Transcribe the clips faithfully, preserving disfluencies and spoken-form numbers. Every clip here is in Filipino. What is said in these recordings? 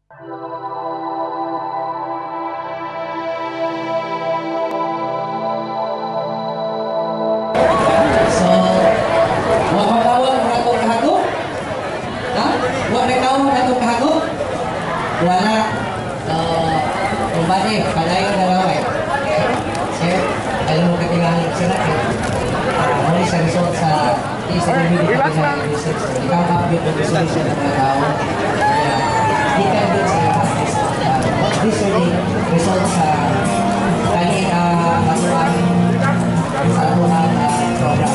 Wala. So, kung ba eh, palayo na lang eh. Sir, alam mo katilangan sila eh. Muli sa result sa isa na hindi katilangan research. Ikaw update ang resolution ng mga tao. Kaya, di ka doon sa this really result sa kanyang uh, masuhan sa atunang uh, program.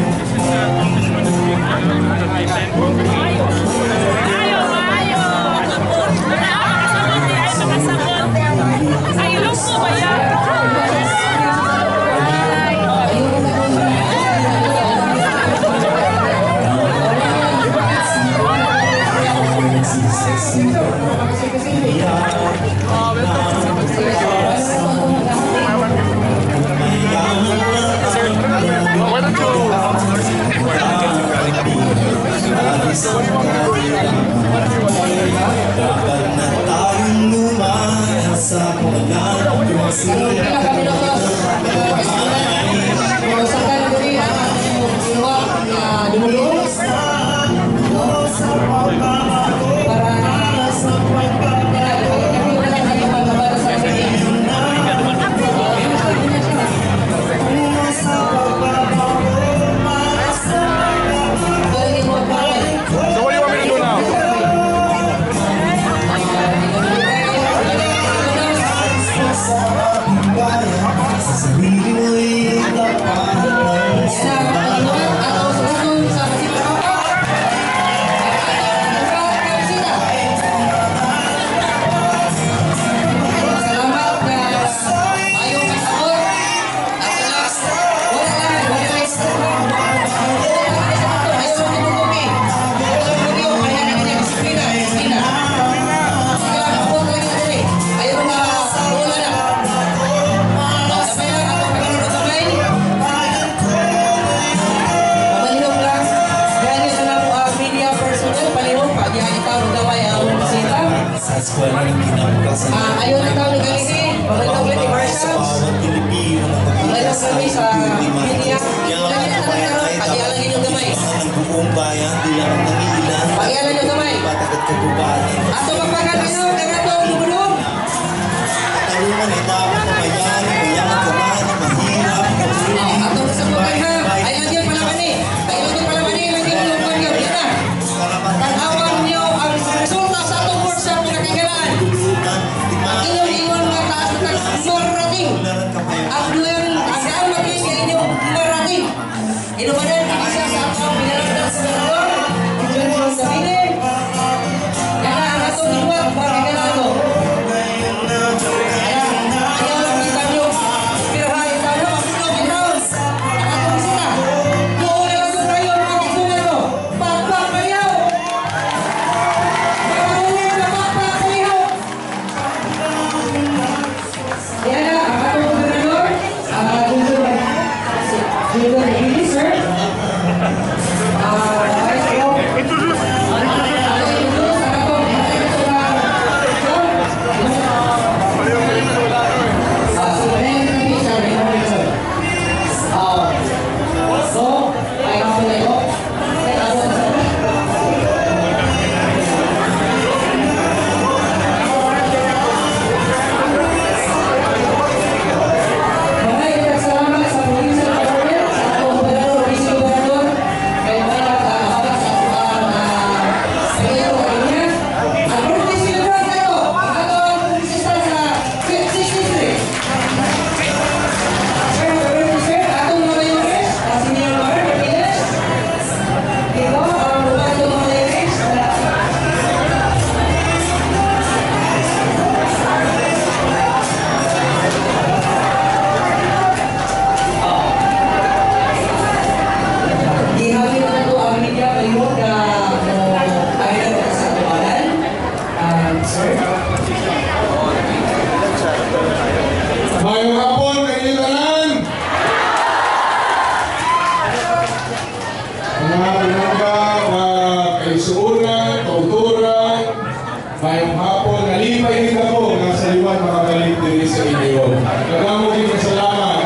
Ah, ayun ang tawag ng ini. Pagkatawag ulit ni Marshals. Pagkatawag kami sa media. Pag-ialan ninyong gamay. Pag-ialan ninyong gamay. Ato magpakat nyo, kagato ang lubulong. Ato sa bukan ha. Ay, lagyan pala mani. Ay, lagyan pala mani. Lagyan yung bukan ka. Yan na. Tanawan nyo ang resulta sa atong workshop na kagalan. Ang inyong iwan mga taas na marating. Ang duyan, ang daan maging sa inyong marating. Inumanan, isa sa atong pinalatan sa dalawang. Diyan sa sabili. Kaya ang atong iwan, mga kagalano. Kaya, ayaw lang kita nyo. Pero ha, ito na, mag-tulog yung round. Ang atong bisita. Doon na lang doon tayo, mga kasunan mo. Pagpapalayaw. Yan na, ang atong gobernador, ang atong gobernador Billy, sir. Ah, vice ko. Introduce. Ang introduce, ang atong so, ay kapalay ko. Mayong hapon kayo tanan. Mga pinangga, mga kaisuunan, kauturan, mayong hapon Nalipay din ako, nasa liwan makabalik din sa inyo. Maraming din salamat.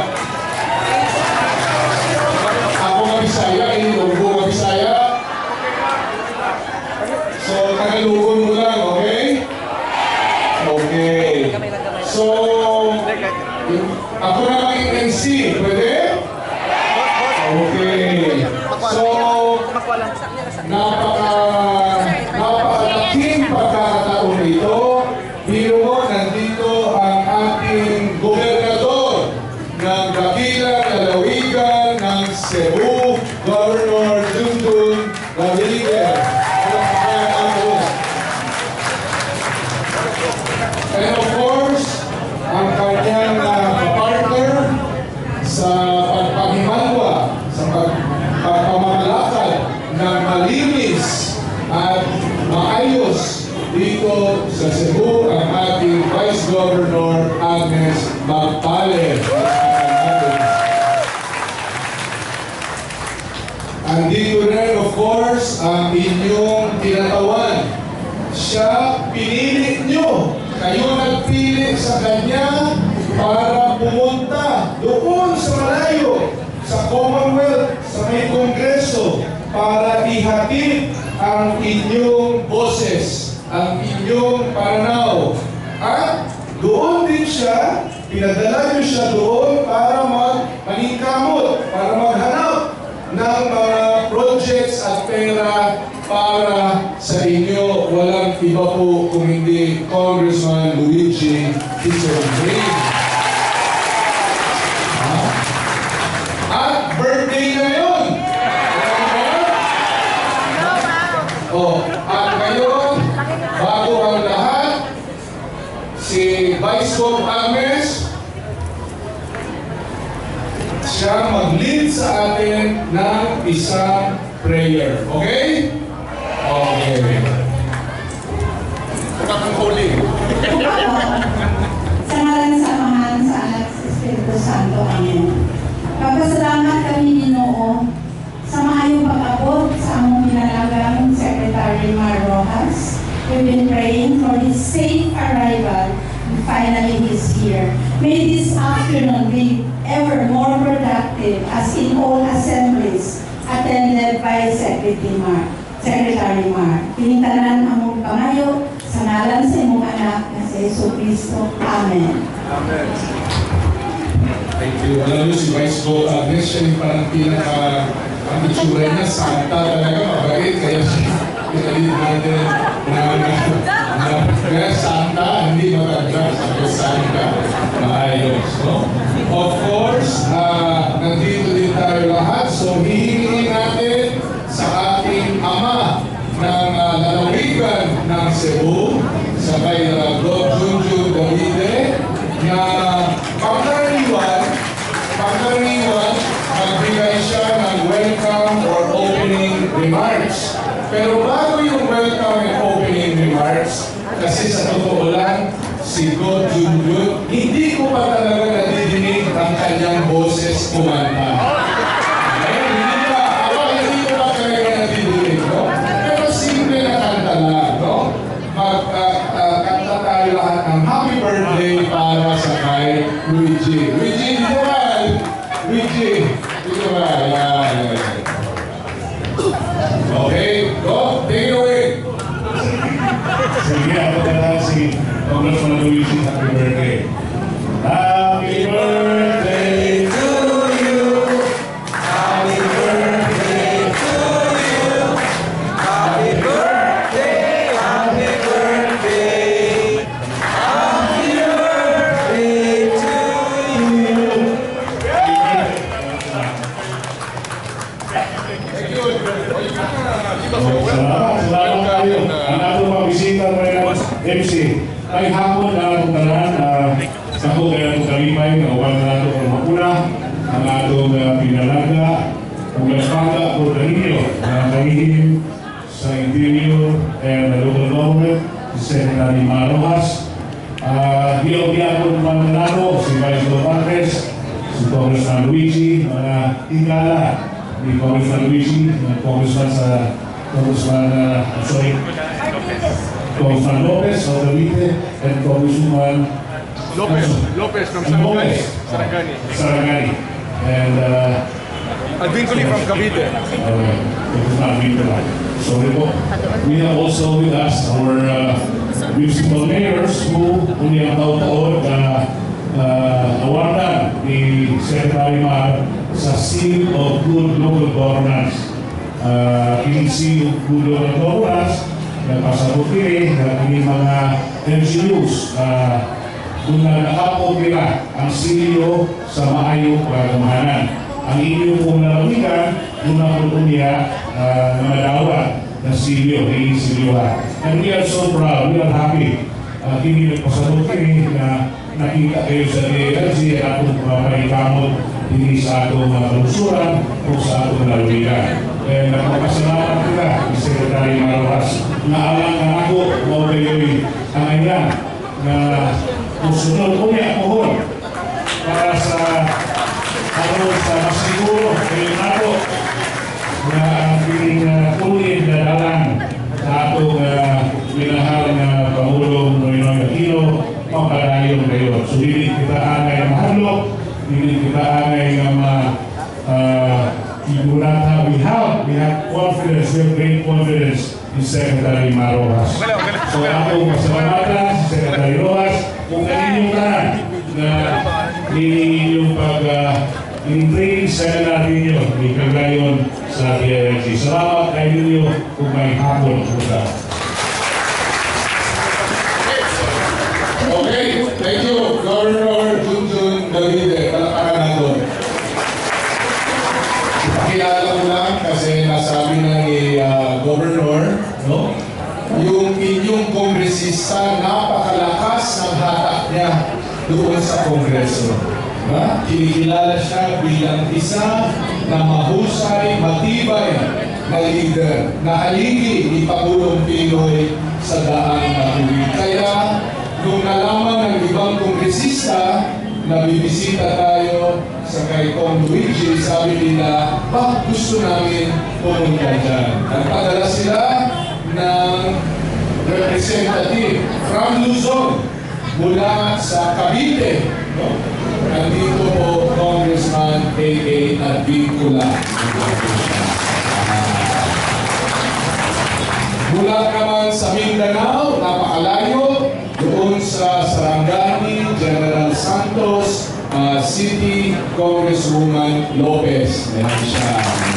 Ako nga Bisaya, inyo nga Bisaya. So, Tagalogin mo lang, okay? Okay. So, ako na maging M C, pwede? Okay. So, napaka, napakalaking pagkakataon nito. Biro mo, nandito ang ating gobernador ng Dakilang Lalawigan ng Cebu, Governor Junjun Rodriguez. And of course, ang kanyang uh, partner sa pagpahimanwa, sa pagpamamalakad ng malinis at maayos dito sa Cebu, ang ating Vice Governor Agnes Magpale. Andito rin, of course, ang inyong tinatawan. Siya, pinili nyo. Kayo nagpili sa kanya para pumunta doon sa malayo, sa Commonwealth, sa may Kongreso, para ihatid ang inyong boses, ang inyong pananaw. At doon din siya, pinadala nyo siya doon para mag-maningkamot, para maghanap ng mga projects at pera para sa inyo. Walang iba po kung hindi Congressman Luigi Tisobrino. At birthday na yun! Oh, at ngayon, bago ang lahat, si Vice Gov Agnes, siya mag-lead sa atin ng isang prayer. Okay? Okay. Kapag huli. Sa ngalan sa Amahan, sa Anak, sa Espiritu Santo. Amen. Pagpasalamat kami, Ginoo, sa maayong pag-abot sa among pinalagang Secretary Mar Rojas. We've been praying for his safe arrival, and finally he's here. May this afternoon be ever more productive as in all assemblies attended by Secretary Mar. Secretary Mar. Pinintanan among pangayo sa ngalan sa imong anak na si Yesu Cristo. Amen. Amen. Thank you. Alam niyo si Vice Gov Agnes, siya yung parang pinaka ang itsura niya, santa talaga, mabait. Kaya siya pinalid natin na kaya santa, hindi matagda, sabi santa, maayos. No? Of course, uh, nandito din tayo lahat, so hihingin natin sa ating ama ng uh, lalawigan ng Cebu, sa kay uh, Gov Junjun Rodriguez, na pangkaraniwan, pangkaraniwan, magbigay siya ng welcome or opening remarks. Pero bago yung welcome and opening remarks, kasi sa totoo lang, si Gov Junjun, hindi ko pa talaga nadidinig ang kanyang boses kumanta. Ayun, hindi pa, ako hindi ko pa talaga nadidinig, no? Pero simple na kanta lang, no? Magkanta uh, uh, tayo lahat ng happy birthday para sa kay Luigi. Luigi, dito ba? Luigi, dito ba? Yan, yan. Okay, go, take it away. Sige, ako na lang si Congressman Luigi. Happy birthday. Happy birthday to you. Happy birthday to you. Happy birthday, happy birthday. Happy birthday to you. Thank you. Salamat, salamat kayo. Ang atong mga bisita ngayon, M C. Ay hapon na atong tanan, sa ko kaya atong kalimay, na uwan na atong pagmapuna, ang atong pinalaga, ang nagpaga po kanino, na kahihim sa interior and the local government, si Secretary Mar Rojas. Hiyaw-hiyaw po naman na nato, si Vice Gov Agnes, si Congressman Luigi, mga tingala ni Congressman Luigi, mga Congressman sa Congressman, uh, sorry, Congressman Lopez of Cavite, and Congresswoman Lopez, Lopez from and Sarangani. Lopez, Sarangani. Sarangani. And uh, Advinculi from Cavite. uh, Congressman Advincula. So we have also with us our uh, municipal mayors who uli ang taon-taon uh, uh, awardan ni Secretary Mar sa Seal of Good Local Governance. Uh, Ini Seal of Good Local Governance nagpasabot kini na kini mga M C Us uh, kung nakakapog nila ang silyo sa maayong pagamahanan. Ang inyong pong nalamigan, una po niya uh, na madawat na silyo, na silyohan. And we are so proud, we are happy. Uh, kini nagpasabot kini na nakita kayo sa D L G at atong papahikamot hindi sa atong mga kalusuran o sa atong nalamigan. Eh, nagpapasalamat kita, Secretary Marojas, na alang na ako, o kayo'y ang ayan, na musunod ko niya pohon para sa ano sa masiguro kayo nato na ang piling uh, tulid na dalan sa atong uh, minahal na Pangulong Noynoy Aquino, mapalayon kayo. So, hindi kita angay ang mahalok, hindi kita angay ang mga uh, Igurata, we have, we have confidence, we have great confidence in Secretary Marojas. So ako pasalamatan si Secretary Rojas kung kaninyong tanan na inyong pag uh, in-training sa natin ninyo, may kagayon sa D L G. Salamat kayo ninyo kung may hapon po. Okay, thank you, Governor Junjun Davide. Palakpakan natin. Ipakilala ko lang kasi nasabi na ni uh, Governor, no? Yung inyong kongresista, napakalakas ng hatak niya doon sa Kongreso. Diba? Kinikilala siya bilang isa na mahusay, matibay na leader, na haligi ni Pangulong Pinoy sa daan na tuwid. Kaya, nung nalaman ng ibang kongresista na bibisita tayo sa kay Kong Luigi, sabi nila, bakit gusto namin pumunta dyan? Nagpadala sila ng representative from Luzon mula sa Cavite. No? Nandito po Congressman A A Advincula. Mula naman sa Mindanao, napakalayo, doon sa Sarangani, General Santos, uh, City Congresswoman Lopez. Meron siya.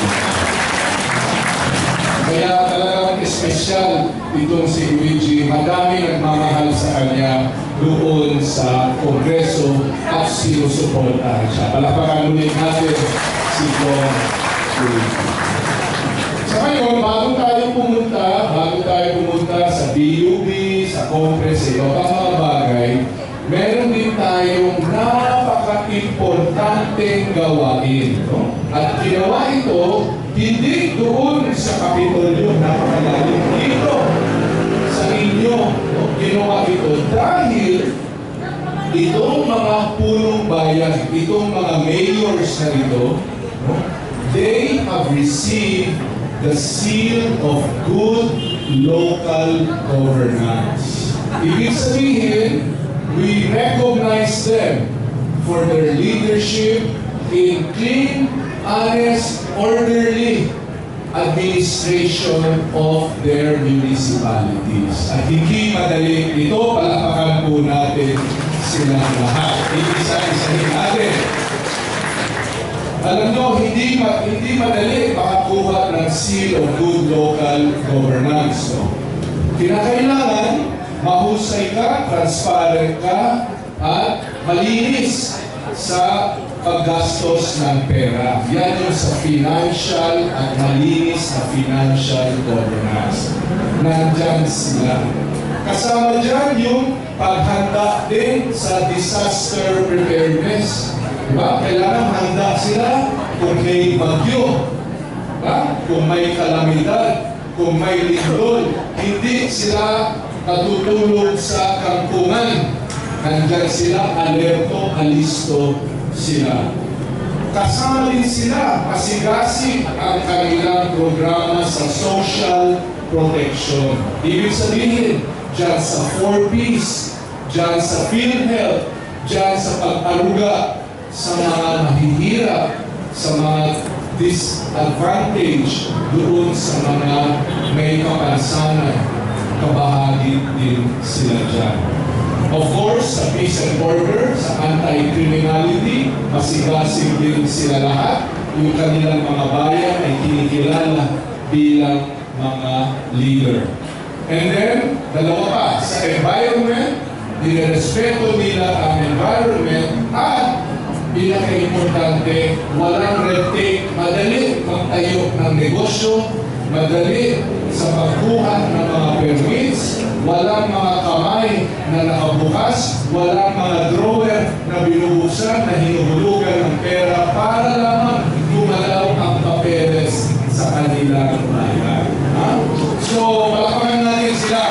Kaya talagang espesyal itong si Luigi. Madami nagmamahal sa kanya doon sa Kongreso at sinusuportahan siya. Palakpakan ulit natin si Kong Luigi. Sa ngayon, bago tayo pumunta, bago tayo pumunta sa D U B, sa Congress, ito ang mga bagay, meron din tayong napaka-importanteng gawain. No? At ginawa ito, hindi doon sa Kapitolyo, napakalalim dito sa inyo. No? Ginawa ito dahil itong mga punong bayan, itong mga mayors na ito, no? They have received the seal of good local governance. Ibig sabihin, we recognize them for their leadership in clean, honest, orderly administration of their municipalities. At hindi madali ito, palakpakan po natin sila lahat. Isa-isahin natin. Alam nyo, hindi, ma hindi madali makakuha ng seal of good local governance. No? Kinakailangan, mahusay ka, transparent ka, at malinis sa paggastos ng pera. Yan yung sa financial at malinis na financial governance. Nandyan sila. Kasama dyan yung paghanda din sa disaster preparedness. Diba? Kailangan handa sila kung may bagyo, diba? Kung may kalamidad, kung may lindol. Hindi sila natutulog sa kampungan. Nandyan sila, alerto, alisto sila. Kasama din sila, pasigasig ang kanilang programa sa social protection. Ibig sabihin, dyan sa four-piece, dyan sa PhilHealth, dyan sa pag-aruga sa mga mahihirap, sa mga disadvantage doon sa mga may kapansanan, kabahagi din sila dyan. Of course, sa peace and order, sa anti-criminality, masigasig din sila lahat. Yung kanilang mga bayan ay kinikilala bilang mga leader. And then, dalawa pa, sa environment, nirespeto nila ang environment at pinaka-importante, walang red tape, madali magtayo ng negosyo, madali sa pagkuha ng mga permits, walang mga kamay na nakabukas, walang mga drawer na binubuksan na hinuhulugan ng pera para lamang gumalaw ang papeles sa kanilang bayan. Ha? So, palakpakan natin sila.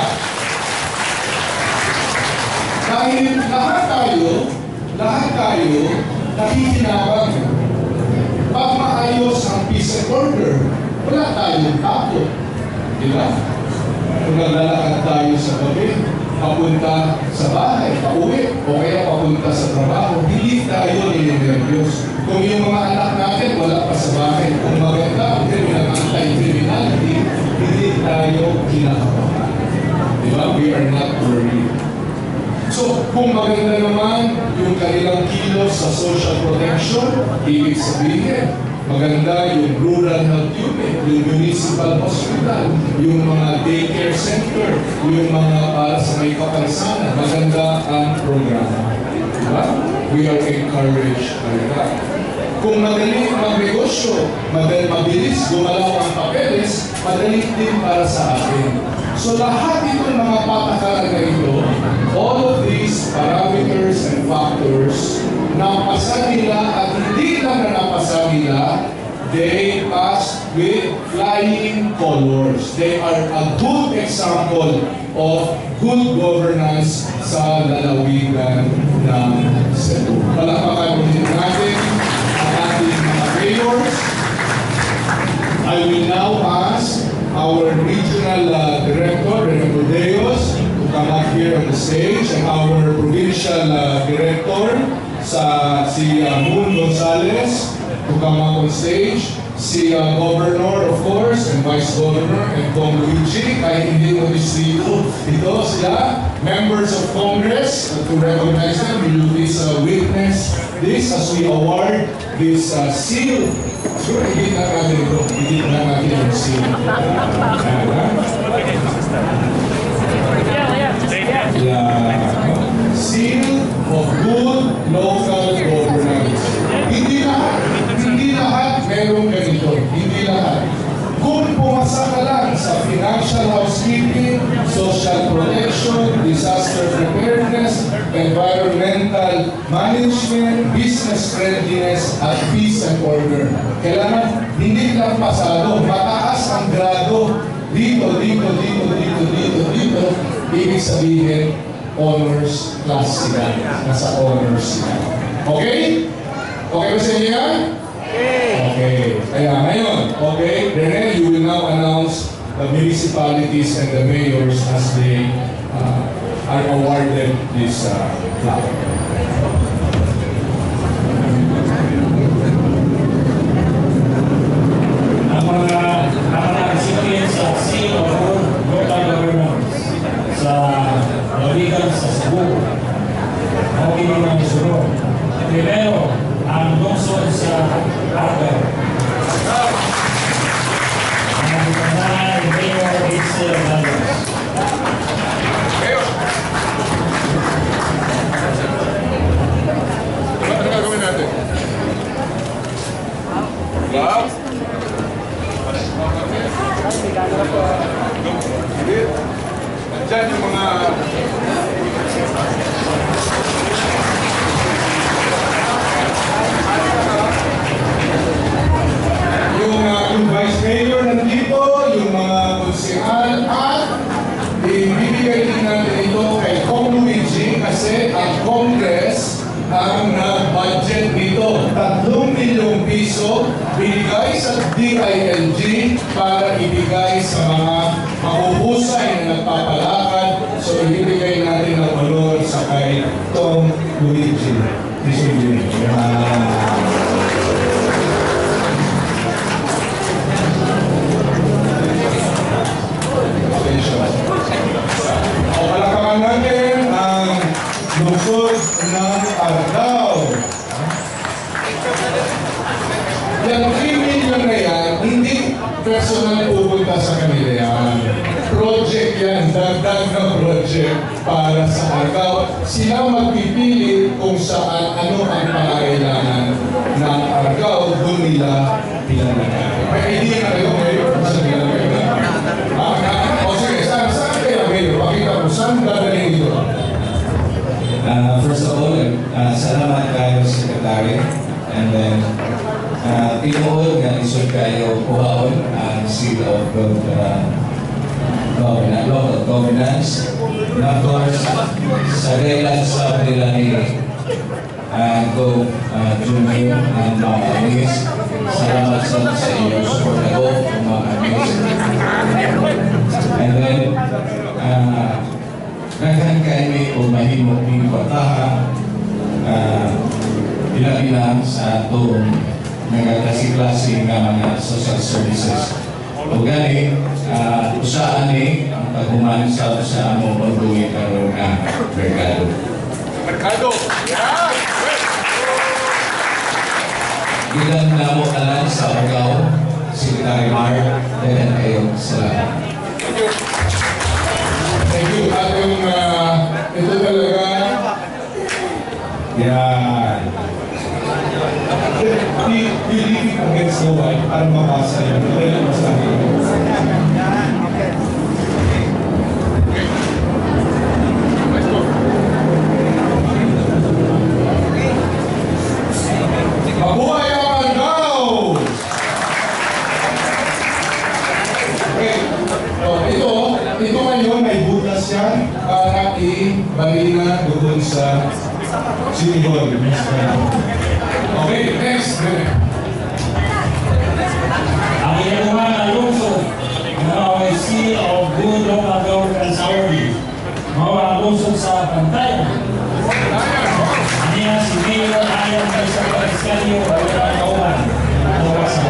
Dahil lahat tayo, lahat tayo, nakikinabang. Pag maayos ang peace and order, wala tayong takot. Diba? Kung naglalakad tayo sa gabi, papunta sa bahay, pauwi, o kaya papunta sa trabaho, hindi tayo nilinervyos. Kung yung mga anak natin wala pa sa bahay, kung maganda ang criminal anti-criminality, hindi tayo kinakabahan. Diba? We are not worried. So, kung maganda naman yung kanilang kilos sa social protection, ibig sabihin, maganda yung rural health unit, yung municipal hospital, yung mga daycare center, yung mga para sa may kapansanan, maganda ang programa. Diba? We are encouraged by that. Kung madali magnegosyo, madali mabilis, gumalaw ang papeles, madali din para sa atin. So lahat itong mga patakaran na ito, all of these parameters and factors, napasa nila at hindi lang na napasa nila, they pass with flying colors. They are a good example of good governance sa lalawigan ng Cebu. Palakpakan din natin ang ating mga mayors. I will now ask our regional uh, director, Director Deos, to come up here on the stage, and our provincial uh, director, sa si uh, Moon Gonzalez, to come up on stage, si uh, Governor, of course, and Vice Governor, and Kong Luigi, kahit hindi mo distrito, ito sila, members of Congress, uh, to recognize them, will you please uh, witness this as we award this uh, seal. Sure, hindi na natin ito. Hindi na natin yung seal. Yeah. Seal of good local governance. Hindi lahat. Hindi lahat meron ganito. Hindi lahat. Kung pumasa ka lang sa financial housekeeping, social protection, disaster preparedness, environmental management, business friendliness, at peace and order. Kailangan hindi lang pasado, mataas ang grado dito, dito, dito, dito, dito, dito. Ibig sabihin, honors class sila. Nasa honors sila. Okay? Okay ba sa inyo yan? Okay. Kaya ngayon, okay, then you will now announce the municipalities and the mayors as they uh, are awarded this uh, plaque. Ang mga ang mga recipients of Seal of Good Local Governance sa lalawigan sa Cebu, ang kinilang isunod. Primero, ang lungsod sa Argao. Ang ikanaan, Mayor Itzel Lagos. Ano gagawin natin? Wow! Hindi. Nandyan yung mga... Yung, uh, yung Vice Mayor nandito, yung mga konsehal, at ibibigay din natin ito kay Kong Luigi kasi ang Congress ang nag-budget nito. Tatlong milyong piso binigay sa D I L G para ibigay sa mga mahuhusay na nagpapalakad. So lungsod ng Argao. Yung three million na yan, hindi personal pupunta sa kanila yan. Project yan, dagdag na project para sa Argao. Sila magpipili kung saan ano ang pangailangan ng Argao, doon nila pinanagawa. May idea na kayo ngayon kung saan nila nagawa. O sige, saan, saan kaya ngayon? Pakita ko, saan dadaling ito? Uh, first of all, uh, salamat kayo, Secretary. And then, uh, tinuod nga isod kayo kuhaon ang seal of good uh, governance, local governance. And of course, sa kailan sa nila ni uh, Go uh, Junior and mga amis, salamat sa, sa iyo support ako ng mga amis. And then, uh, naghan kami o mahimok ng pataha uh, bila-bila sa itong nagkasi-klase ng mga social services. O gani, uh, usaan ni ang paghuman sa sa among pagduwi karon nga merkado. Merkado! Yeah! Ilan na mo tanan sa Argao, Secretary Mar, dahil kayo salamat. Thank you. Thank you. At yung, uh, ito talaga, yan. Believing against the wall para mabasa yun. Ito yung masabi. Mabuhay ang Argao! Okay. So, ito, ito ngayon may butas yan para i-balina doon sa City Hall. Okay, next. Ang ginagawa na lungsod na may seal of good local governance award. Mga lungsod sa Pantayan. Niya si Mayor Ayan sa Paliskalyo o Kauban. Ang sa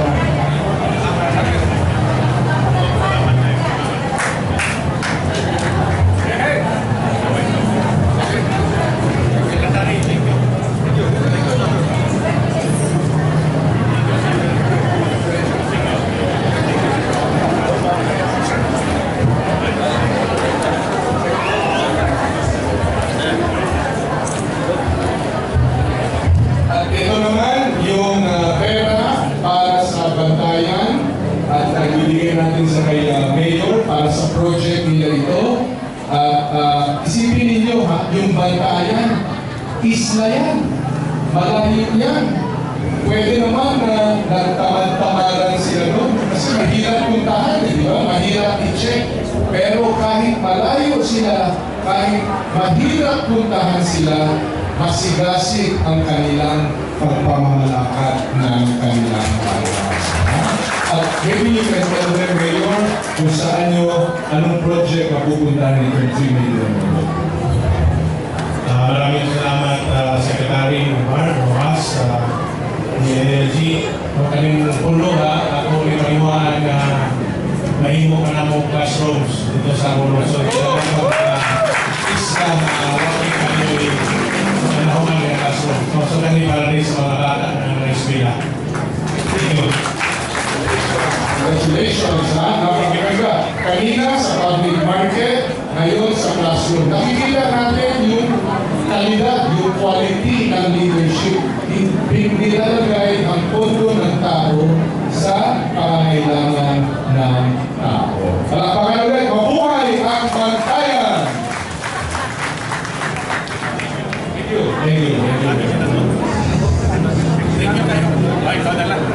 natin sa kay uh, Mayor para sa project nila ito. Uh, uh, isipin ninyo ha, yung Bantayan, isla yan, malayo yan. Pwede naman na nagtamad-tamaran sila doon kasi mahirap puntahan, eh, di ba? Mahirap i-check. Pero kahit malayo sila, kahit mahirap puntahan sila, masigasig ang kanilang pagpamamalakad ng kanilang pangalaman. At maybe you can tell them, Mayor, kung saan nyo, anong project mapupuntahan ng three million. Uh, maraming salamat, uh, Secretary Mar, Rojas, uh, ni Energy. Kung kaning pulo ha, ako ipaniwaan na mahimo ka na mong classrooms dito sa Lungsod. Salamat uh, isla na wakil kami sa nahuman ng classroom. So, kami para rin sa mga bata na na-eskwela. Thank you. Congratulations, ha? Napakaganda. Kanina sa public market, ngayon sa classroom. Nakikita natin yung kalidad, yung quality ng leadership. Nilalagay ang pondo ng tao sa pangangailangan ng tao. Palakpakan ulit, mabuhay ang Bantayan! Thank you. Thank you. Thank you. Thank you tayo. Ay, ikaw na lang.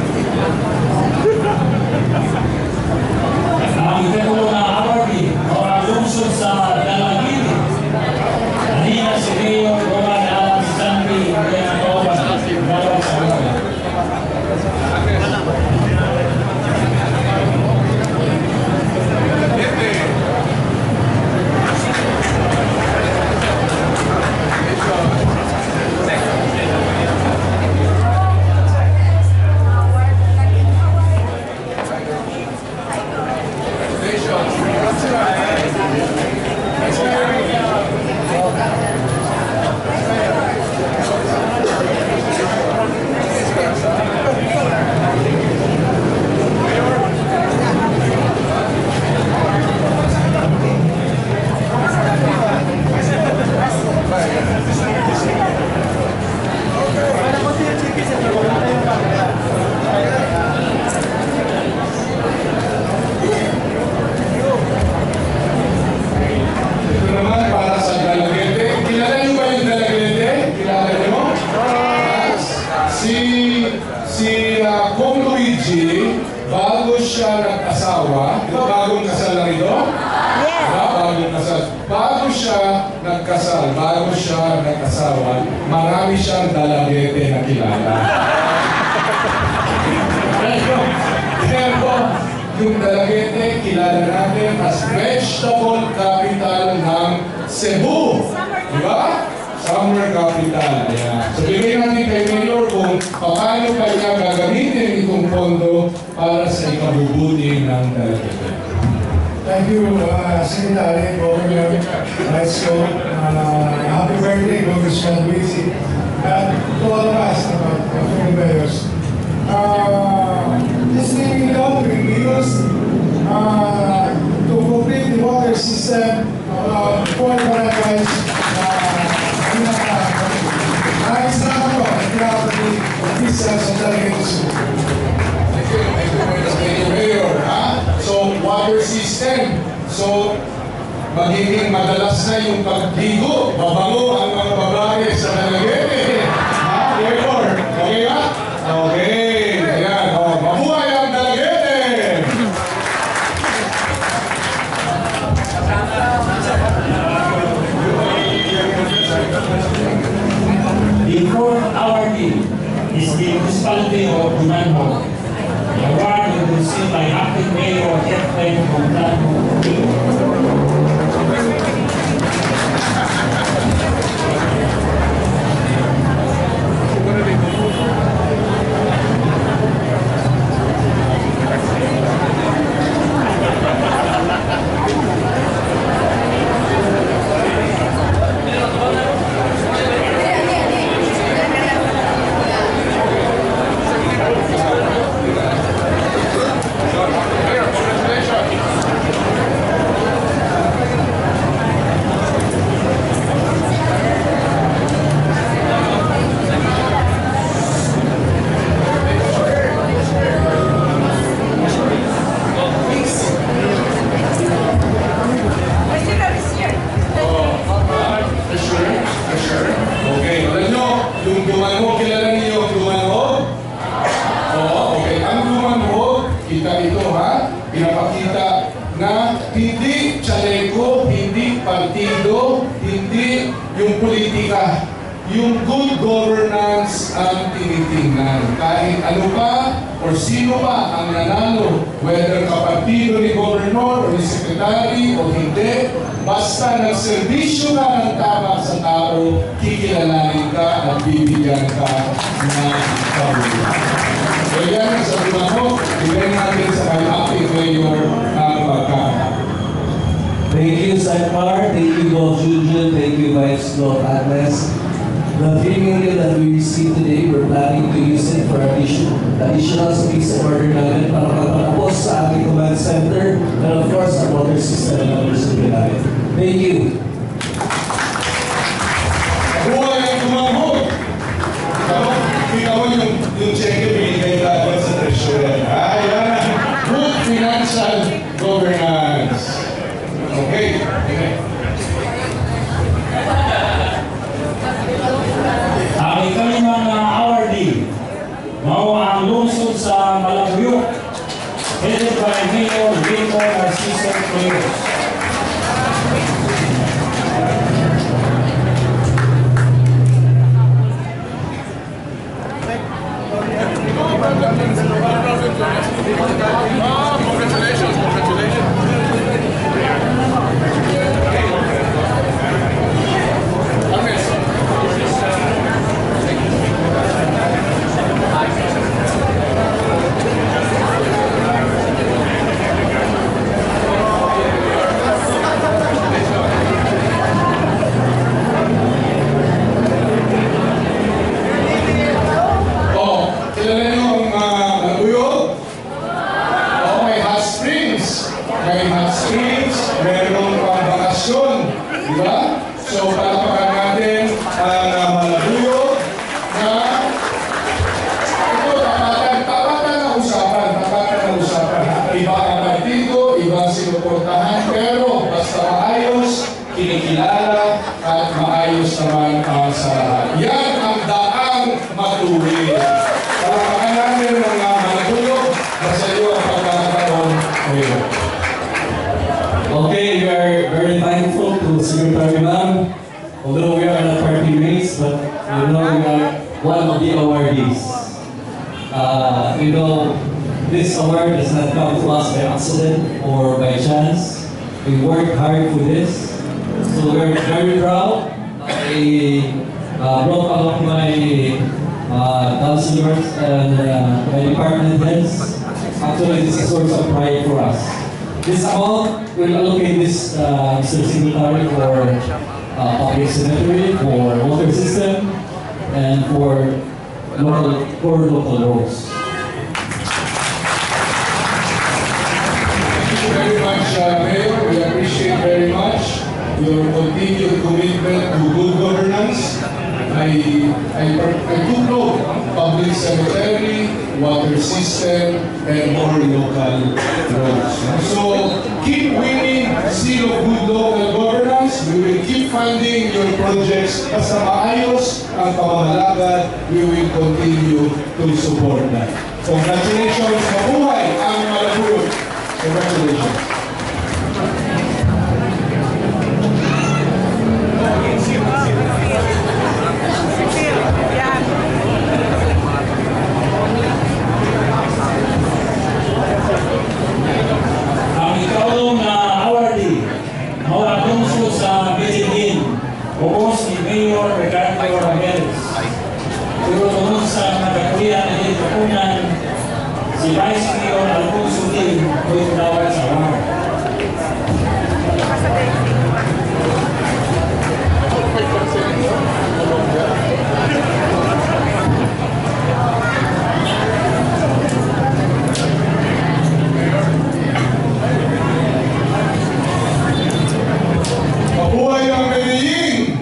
ang itulo na award mga lungsod sa Dalagili. Kanina si Mayor Roman Alam Stanley ng Kauban. Dalawa sa mga. siya nagkasal, bago siya nagkasawa, marami siyang dalagete na kilala. Pero yung dalagete, kilala natin as vegetable capital ng Cebu. Diba? Summer capital. Ayan. So, bigay natin kay Mayor kung paano kanya gagamitin itong pondo para sa ikabubuti ng dalagete. Thank you, uh, Secretary, Governor, Vice Co. Uh, happy birthday, Congressman Luisi. And to all of us, uh, fellow mayors. Uh, this thing out will give us uh, to complete the water system of uh, four barangays. Ayos na ako, nagkakapag isa sa delegates. Thank you, thank you, thank you, Mayor. Ha? So, water system. So, magiging madalas na yung pagbigo, babango ang mga babae sa dalagete. Ha, Mayor? Okay ba? Okay. Ayan, o. Mabuhay ang dalagete! The fourth awardee is the municipality of Dumanho. The award will be received by Acting Mayor Efrain Montano. Okay, alam nyo, yung Dumanho, kilala niyo yung Dumanho? Oo, okay. Ang Dumanho, kita ito ha, pinapakita na hindi chaleco, hindi partido, hindi yung politika. Yung good governance ang tinitingnan. Kahit ano pa o sino pa ang nanalo, whether kapartido ni Governor o ni Secretary o hindi, basta nagserbisyo ka ng tama sa tao, kikilalanin ka at bibigyan ka ng kabuluhan. So yan, sabi mo, bigay natin sa kay-acting mayor ang pagkakataon. Thank you, Saipar. Thank you, Gov. Julian. Thank you, Vice Gov. Agnes. The three million that we received today, we're planning to use it for additional, additional space and order namin para magpatapos sa ating command center and of course, our water system and others will be namin. Thank you. Buhay ang tumahog! Kita mo yung, yung check yung binigay dapat sa treasurer. Ah, yan na. Good financial governance. Okay. Okay. Ang ikalimang uh, awardee, mao ang lungsod sa Malabuyok, headed by Mayor Victor Narciso Cruz. Oh, congratulations, congratulations. kinikilala at maayos naman ang sa lahat. Yan ang daang matuwid. Palakakan namin mga manatulog na sa iyo ang pagkakataon ngayon. Okay, we are very thankful to Secretary Secretary Ma'am. Although we are not party mates, but you know we are one of the awardees. Uh, you know, this award does not come to us by accident or by chance. We worked hard for this, so we're very proud. I uh, brought along my uh, counselors and uh, my department heads. Actually, this is a source of pride for us. This amount will allocate this uh, Mister Secretary for uh, public cemetery, for water system, and for local, for local roads. Thank you very much, uh, Mayor. We appreciate very much your continued commitment to good governance. I, I, I took note of public cemetery, water system, and more local roads. So keep winning seal of good local governance. We will keep funding your projects. Basta maayos ang pamamalakad, we will continue to support that. Congratulations, mabuhay ang Malabuyog. Congratulations. Ang ikaulong na awardee, mawala tungso sa Bitigin, ubos ni Mayor Ricardo Ramirez. Pero tungkol sa nagkakuya na itapunan, si Vice Mayor Alfonso Tim, ay tunawad sa award. Mabuhay ang Medellin!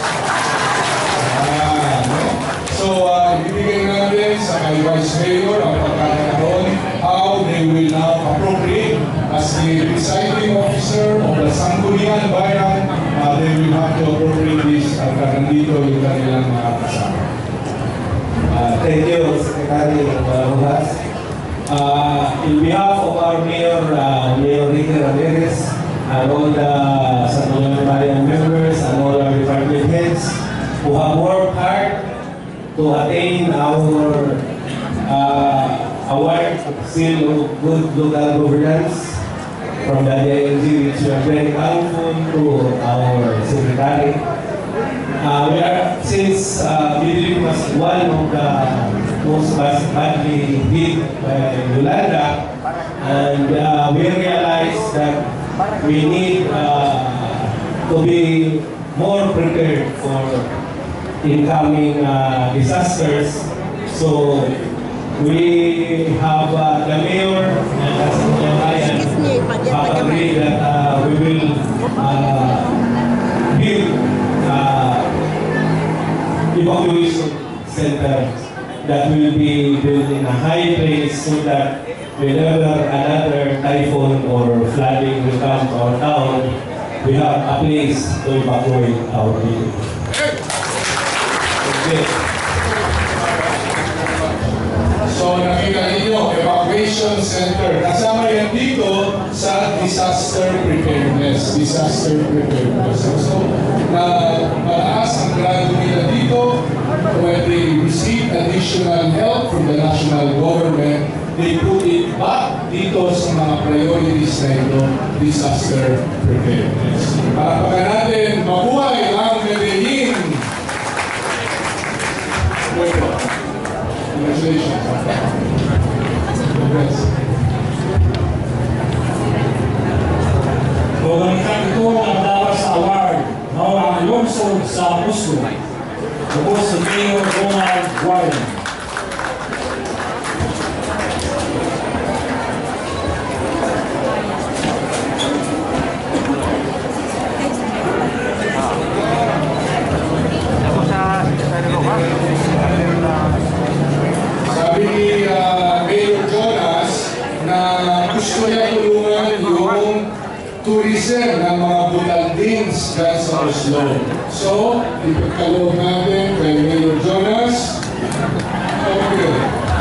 Ah, so, uh, ibigay natin sa kay Vice Mayor ang pagkakataon how they will now appropriate as the presiding officer of the Sangguniang Bayan. Uh, they will have to appropriate this at nandito yung kanilang mga kasama. Uh, thank you, Secretary Rojas. Uh, in behalf of our Mayor, uh, Mayor Ricky Ramirez, and all the Sangguniang Bayan members and all our department heads who have worked hard to attain our uh, award seal of good local governance from the D I N G, which we are very thankful to our Secretary. Uh, we are, since uh, Bidri was one of the most badly hit by Yolanda, and uh, we realized that we need uh, to be more prepared for incoming uh, disasters. So we have uh, the mayor and the Sangguniang have agreed that uh, we will uh, build uh, evacuation centers that will be built in a high place so that whenever another typhoon or flooding will come to our town, we have a place to evacuate our people. Okay. So nakita ninyo, evacuation center. Kasama yan dito sa disaster preparedness. Disaster preparedness. So, na malakas ang grado nila dito. When they receive additional help from the national government, they put it back dito sa mga priorities na ito, disaster preparedness. Palakpakan natin, mabuhay ang Medellin! Welcome. Congratulations. Congrats. Gagamitan ito ang dapat sa award na ang lungsod sa Musco. Ito si Mayor Ronald Warren. Sabi ni uh, Mayor Jonas na gusto niya tulungan yung tourism ng mga butaldins dahil sa Oslo. So, ipagkaloob natin kay Mayor Jonas. Okay.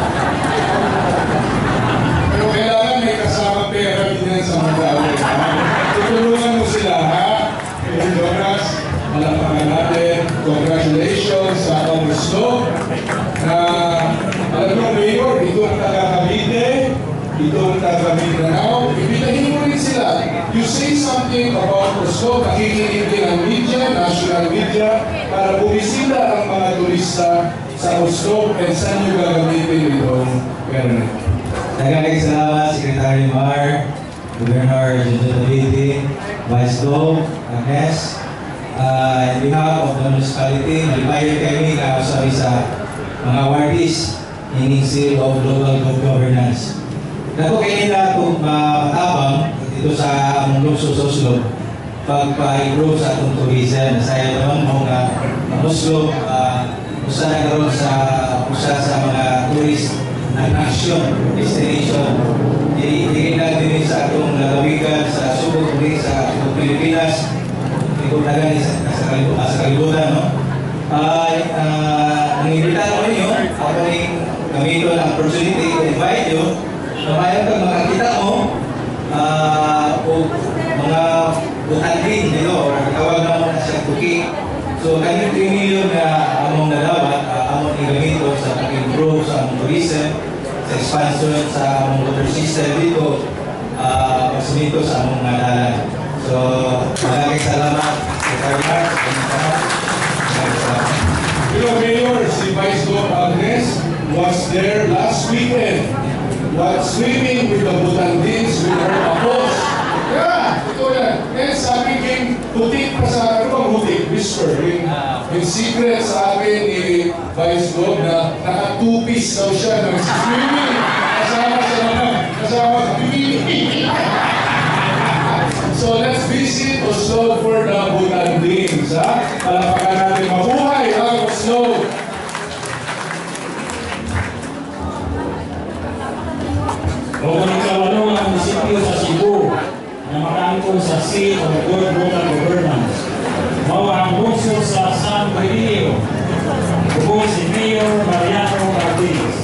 Pero kailangan may kasama pera din yan sa mga tao. Tutulungan mo sila, ha? Mayor Jonas. doon sa Oslo na alam mo, Mayor, itong taga-Cavite, itong taga-Mindanao, ibitahin mo rin sila. You say something about Oslo, nakikinig din ang media, national media, para bumisita ang mga turista sa Oslo and saan nyo gagamitin itong permit. Daghang salamat, Secretary Mar, Governor Jojo David, Vice Gov, Agnes. Uh, in behalf of the municipality, nalipayon kami na sabi sa mga awardees in seal of local good governance. Nato kayo na itong matabang dito sa among lungsod sa Oslo pagpa-improve sa atong tourism. Saya naman mo nga ang Oslo uh, usa na karon sa usa sa mga tourist attraction destination. Hindi na din sa atong lalawigan sa Cebu, sa Pilipinas. Kung taga sa kalibutan, no? Ay, nangibitan ko ninyo, ako rin gamito ng opportunity to invite you na mayroon kang makakita mo o mga butandin dito, or tawag na mo na sa cookie. So, kanyang three million na among nalabat, among igamito sa pag-improve sa among tourism, sa expansion sa among water system dito, pagsimito sa among nalalan. So, maraming salamat. You know, Mayor, si Vice Gov Agnes was there last weekend, was swimming with the Butandins with her apos. Yeah, ito yan. And sabi king, putik pa sa, ano bang putik? Whisper. Yung, yung secret sa akin ni Vice Gov na naka-two-piece daw siya ng swimming. Kasama sa naman, kasama sa bikini. So let's visit Oslo for the Butandins, ha? Palapakan natin, mabuhay ang Oslo! Huwag kalawang ang munisipyo sa Cebu na makaangkong sa seal of good local governance. Mawa ang lungsod sa San Pedro. Buko si Mayor Mariano Martinez.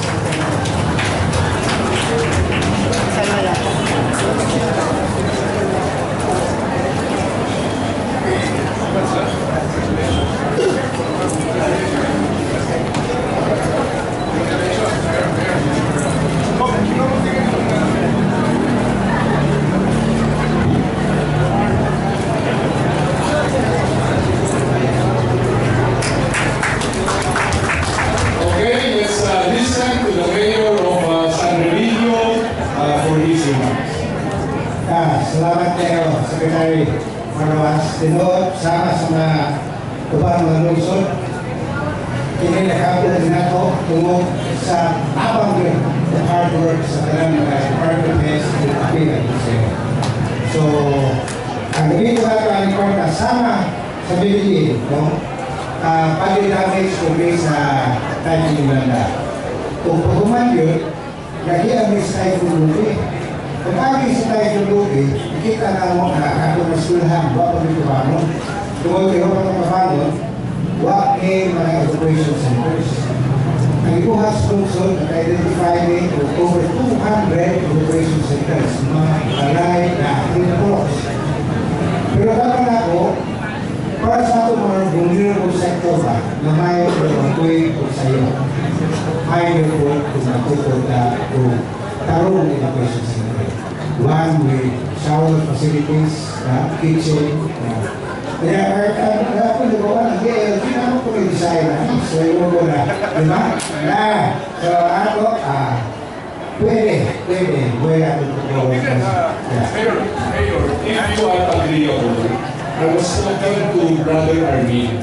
Salamat kayo, Secretary Marawas. Tinood, sama sa mga kubang mga lungsod. Kini nakabot din ako tungkol sa abang din the hard work sa talang mga department heads ng kapilan. So, ang gabi ko nato ang report kasama sa B B D, no? Uh, pag-damage kami sa tayo ng Landa. Kung pagkuman yun, lagi ang may tayo kumulit. Kung lagi sa tayo kumulit, kita na mo na ako na sulahan, wala pa dito ba mo? Kung kayo pa ito kapangon, wala eh mga evacuation centers. Ang ibuhas lungsod, nag-identify ni over two hundred evacuation centers, mga balay na active. Pero dapat ako, para sa ito mga vulnerable sector ba, na may evacuate ko sa iyo. May report kung nakupunta kung tarong evacuation center. One with shower facilities, uh, kitchen. Uh, kaya kaya ako nagawa ng G L G na ako may design na. So yun ko na. Diba? Na, so ako, ah, pwede, pwede. Pwede ako gawin. Mayor, Mayor, if you are agreeable, I was talking to Brother Armin.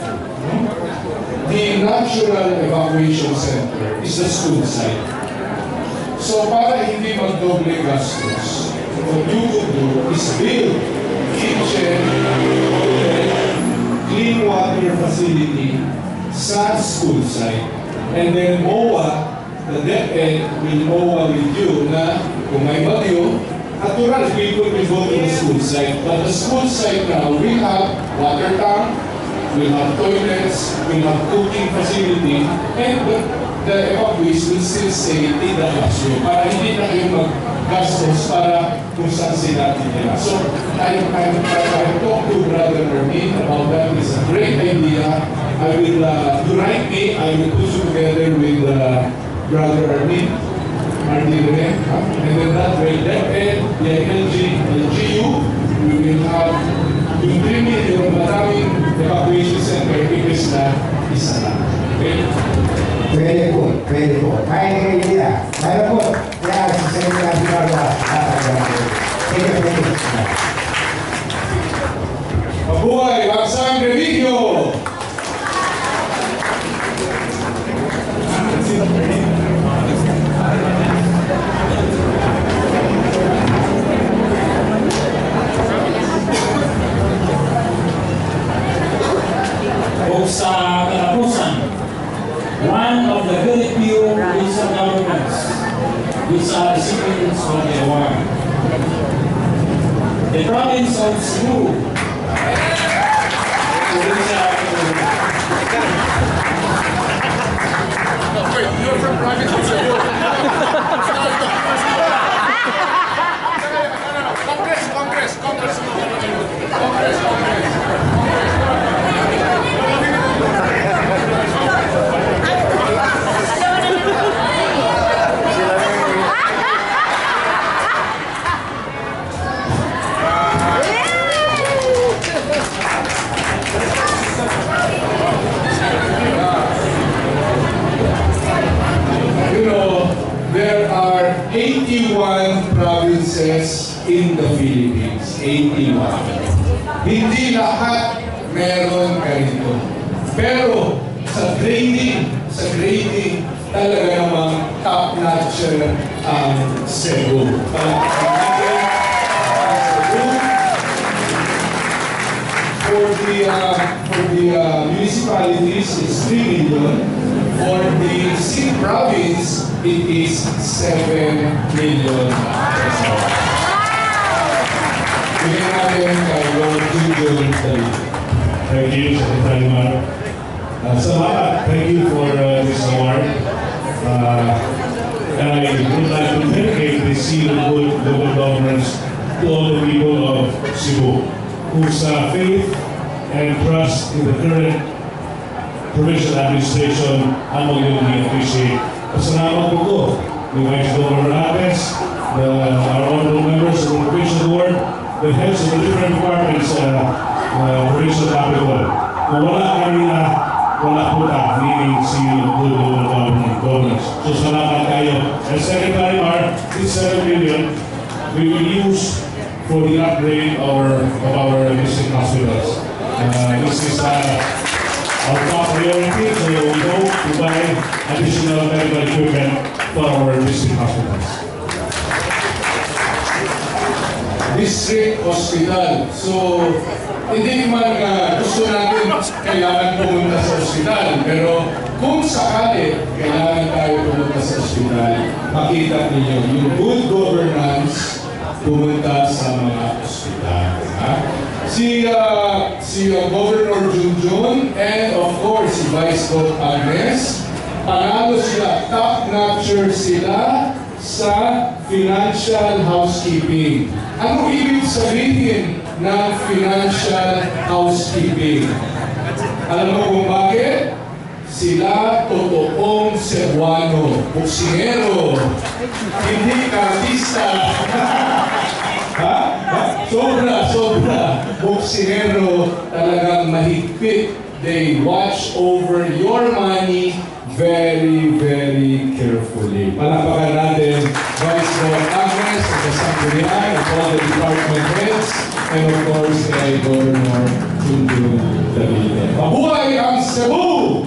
The natural evacuation center is the school site. So para hindi magdoble gastos, what you could do is build kitchen, toilet, clean water facility sa school site. And then M O A, the DepEd will M O A with you na kung may bagyo, natural people will go to the school site. But the school site now will have water tank, will have toilets, will have cooking facility, and the, the evacuees will still stay in the classroom para hindi na kayo mag-gastos para kung saan sila titira. So, I, I, I, I talked to Brother Ermin about that. It's a great idea. I will uh, unite me. I will put you together with uh, Brother Armin, Martin Rene, and then that way, that end, the L G, L G U, we will have yung limit yung maraming evacuation center because na isa lang. Okay? Pwede po, pwede po. Kaya kayo nila. Kaya po, kaya sa sarili na ginagawa. Pwede, pwede. Mabuhay ang San Remigio! Sa katapusan, one of the very few regional governments which are recipients of the award. The province of Cebu, You're from province of Cebu. Congress, Congress, Congress, Congress, Congress. You know, there are eighty-one provinces in the Philippines. eighty-one. Hindi lahat meron ganito. Pero sa grading, sa grading, talaga namang top-notch ang Cebu. Palakpakan natin ang Cebu. For the, uh, for the uh, municipalities, it's three million. For the city province, it is seven million pesos. Bigyan natin kay Lord Junior David. Thank you, Secretary Mar. Uh, Salamat, thank you for uh, this award. Uh, and I would like to dedicate this seal of good local governance to all the people of Cebu, whose uh, faith and trust in the current provincial administration ang mag-i appreciate. Pasalamat po ko ni Vice Governor Apes, the, our honorable members of the provincial board, the heads of the different departments uh, uh, provincial capital. Kung wala kanina, wala po ta, meaning si good local government governance. So salamat kayo. And Secretary Mar, this seven million we will use for the upgrade of our, of our district hospitals. Uh, this is uh, our top priority, so we go to buy additional medical equipment for our district hospitals. District Hospital. So, hindi man uh, gusto natin kailangan pumunta sa ospital, pero kung sakali kailangan tayo pumunta sa ospital, makita ninyo yung good governance pumunta sa mga ospital. Ha? Si, uh, si uh, Governor Junjun and of course si Vice Gov Agnes, panalo sila, top-notcher sila sa financial housekeeping. Ano ibig sabihin ng financial housekeeping? Alam mo kung bakit? Sila totoong Cebuano, buksingero, hindi kartista. Ha? Ha? Sobra, sobra. Buksingero, talagang mahigpit. They watch over your money very, very carefully. Palakpakan natin Vice Gov Agnes, ang kasambulian, and all the department heads, and of course, kay Governor Junjun David. Mabuhay ang Cebu!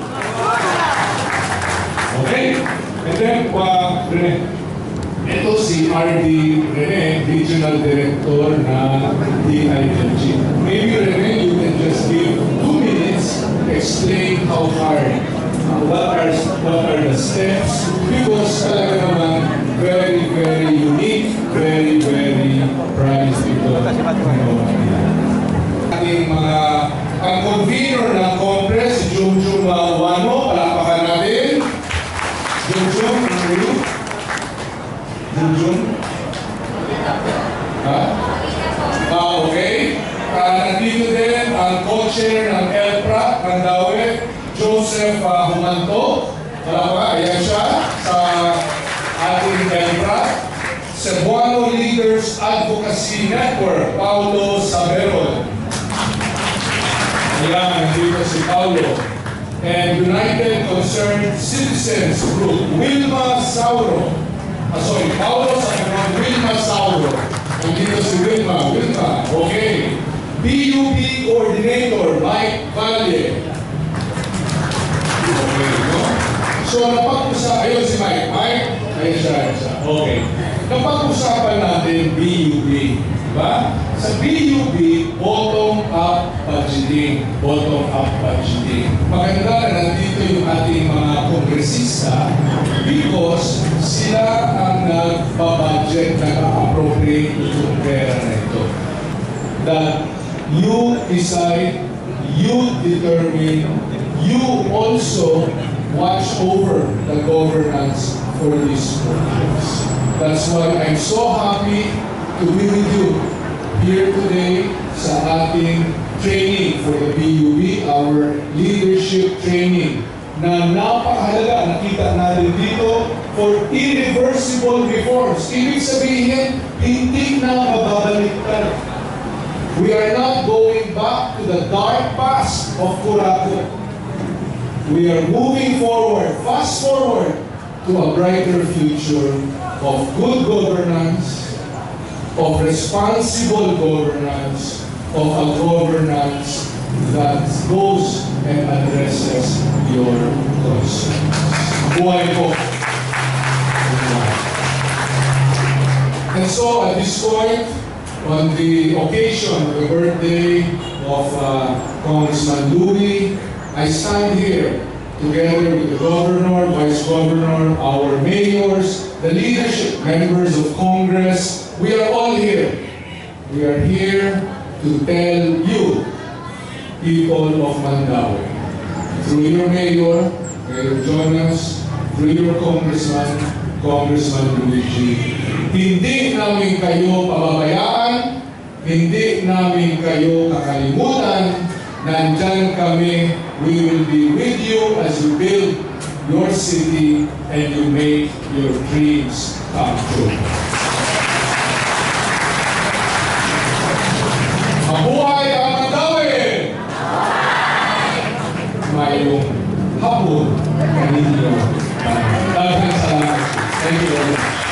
Okay, and then, uh, Rene, ito si R D Rene, Regional Director na D I L G. Maybe Rene, you can just give two minutes to explain how hard, uh, what are what are the steps, because talaga naman very, very unique, very, very prized ito. Ating mga, ang convener ng Congress, si Junjun Wano, palakpakan natin. Junjun, how are you? Junjun? Ha? Ah, okay. Uh, nandito din ang co-chair ng L P R A, ng Dawe, Joseph uh, Humanto. Wala ayan siya sa ating Delta. Cebuano Leaders Advocacy Network, Paulo Saberon. Ayan, nandito si Paulo. And United Concerned Citizens Group, Wilma Sauro. Ah, sorry, Paulo Saberon, Wilma Sauro. Nandito si Wilma. Wilma, okay. B U B Coordinator, Mike Valle. Okay, no? So, napag-usapan, ayun si Mike. Mike, ayun siya, ayun siya. Okay. Napag-usapan natin B U B. Diba? Sa B U B, bottom-up budgeting. Bottom-up budgeting. Maganda na nandito yung ating mga kongresista because sila ang nagpa-budget, nag-appropriate yung pera na ito. That you decide, you determine, you also watch over the governance for these projects. That's why I'm so happy to be with you here today sa ating training for the B U B, our leadership training, na napakahalaga, nakita natin dito, for irreversible reforms. Ibig sabihin, hindi na mababaliktad. We are not going back to the dark past of Curaco. We are moving forward, fast forward, to a brighter future of good governance, of responsible governance, of a governance that goes and addresses your concerns. Buhay po. And so at this point, on the occasion of the birthday of uh, Congressman Louie, I stand here together with the Governor, Vice Governor, our mayors, the leadership, members of Congress. We are all here. We are here to tell you, people of Mandaue, through your mayor, Mayor Jonas, through your congressman, Congressman Luigi, hindi namin kayo pababayaan, hindi namin kayo kakalimutan. Nandyan kami, we will be with you as you build your city and you make your dreams come true. Mabuhay ang Mandaue! Mayong hapon, kaninyo. Maraming salamat. Thank you very much.